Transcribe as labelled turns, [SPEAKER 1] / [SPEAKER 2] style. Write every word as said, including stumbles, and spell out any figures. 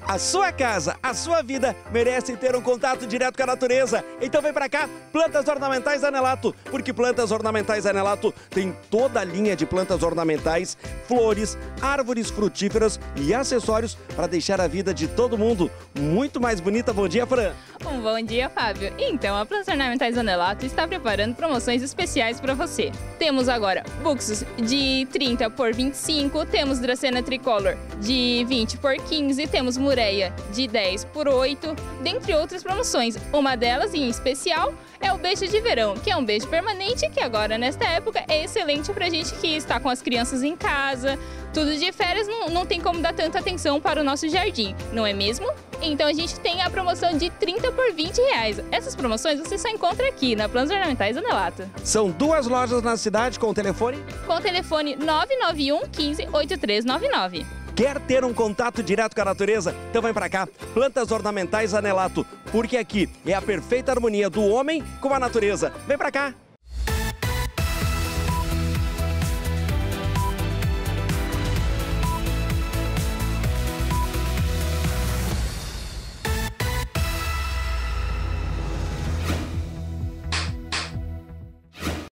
[SPEAKER 1] A sua casa, a sua vida merecem ter um contato direto com a natureza. Então vem pra cá, Plantas Ornamentais Anelato, porque Plantas Ornamentais Anelato tem toda a linha de plantas ornamentais, flores, árvores frutíferas e acessórios para deixar a vida de todo mundo muito mais bonita. Bom dia, Fran.
[SPEAKER 2] Um bom dia, Fábio. Então, a Plantas Ornamentais Anelato está preparando promoções especiais para você. Temos agora buxus de trinta por vinte e cinco, temos Dracena Tricolor de vinte por quinze, temos Mureia de dez por oito, dentre outras promoções. Uma delas, em especial, é o beijo de verão, que é um beijo permanente que agora, nesta época, é excelente para a gente que está com as crianças em casa. Tudo de férias, não, não tem como dar tanta atenção para o nosso jardim, não é mesmo? Então a gente tem a promoção de trinta por vinte reais. Essas promoções você só encontra aqui na Plantas Ornamentais Anelato.
[SPEAKER 1] São duas lojas na cidade com o telefone?
[SPEAKER 2] Com o telefone nove nove um, quinze, oitenta e três noventa e nove.
[SPEAKER 1] Quer ter um contato direto com a natureza? Então vem pra cá, Plantas Ornamentais Anelato, porque aqui é a perfeita harmonia do homem com a natureza. Vem pra cá!